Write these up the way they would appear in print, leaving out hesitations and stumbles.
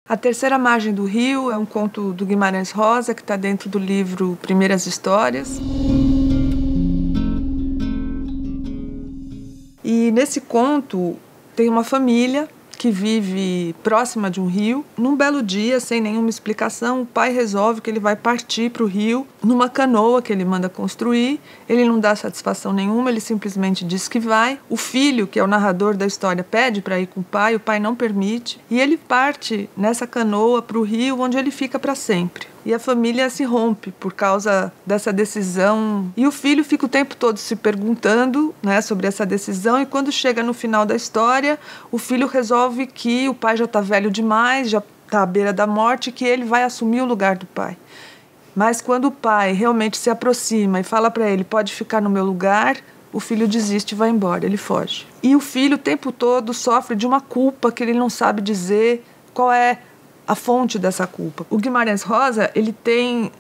A Terceira Margem do Rio é um conto do Guimarães Rosa que está dentro do livro Primeiras Histórias. E nesse conto tem uma família que vive próxima de um rio. Num belo dia, sem nenhuma explicação, o pai resolve que ele vai partir para o rio numa canoa que ele manda construir. Ele não dá satisfação nenhuma, ele simplesmente diz que vai. O filho, que é o narrador da história, pede para ir com o pai não permite. E ele parte nessa canoa para o rio, onde ele fica para sempre. E a família se rompe por causa dessa decisão. E o filho fica o tempo todo se perguntando, né, sobre essa decisão. E quando chega no final da história, o filho resolve que o pai já está velho demais, já está à beira da morte, que ele vai assumir o lugar do pai. Mas quando o pai realmente se aproxima e fala para ele, pode ficar no meu lugar, o filho desiste e vai embora, ele foge. E o filho o tempo todo sofre de uma culpa que ele não sabe dizer qual é a fonte dessa culpa. O Guimarães Rosa, ele tem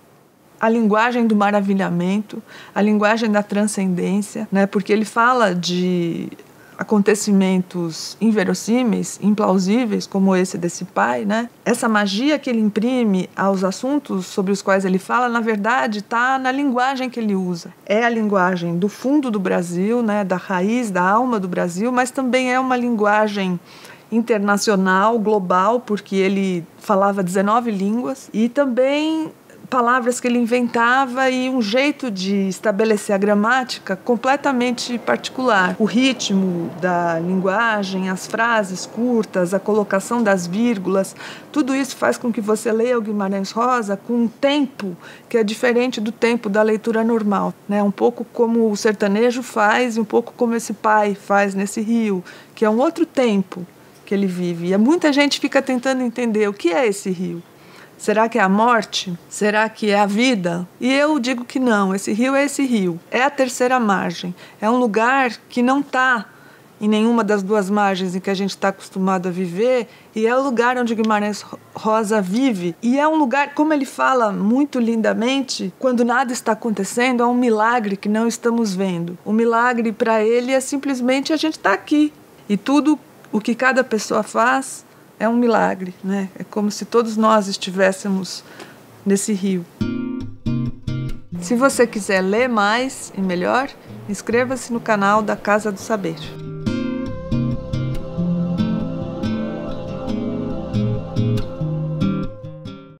a linguagem do maravilhamento, a linguagem da transcendência, né? Porque ele fala de acontecimentos inverossímeis, implausíveis, como esse desse pai, né? Essa magia que ele imprime aos assuntos sobre os quais ele fala, na verdade, está na linguagem que ele usa. É a linguagem do fundo do Brasil, né? Da raiz, da alma do Brasil, mas também é uma linguagem internacional, global, porque ele falava 19 línguas, e também palavras que ele inventava e um jeito de estabelecer a gramática completamente particular. O ritmo da linguagem, as frases curtas, a colocação das vírgulas, tudo isso faz com que você leia o Guimarães Rosa com um tempo que é diferente do tempo da leitura normal, né? Um pouco como o sertanejo faz e um pouco como esse pai faz nesse rio, que é um outro tempo que ele vive. E muita gente fica tentando entender o que é esse rio. Será que é a morte? Será que é a vida? E eu digo que não, esse rio é esse rio. É a terceira margem. É um lugar que não está em nenhuma das duas margens em que a gente está acostumado a viver, e é o lugar onde Guimarães Rosa vive. E é um lugar, como ele fala muito lindamente, quando nada está acontecendo, é um milagre que não estamos vendo. O milagre para ele é simplesmente a gente estar aqui. E tudo o que cada pessoa faz é um milagre, né? É como se todos nós estivéssemos nesse rio. Se você quiser ler mais e melhor, inscreva-se no canal da Casa do Saber.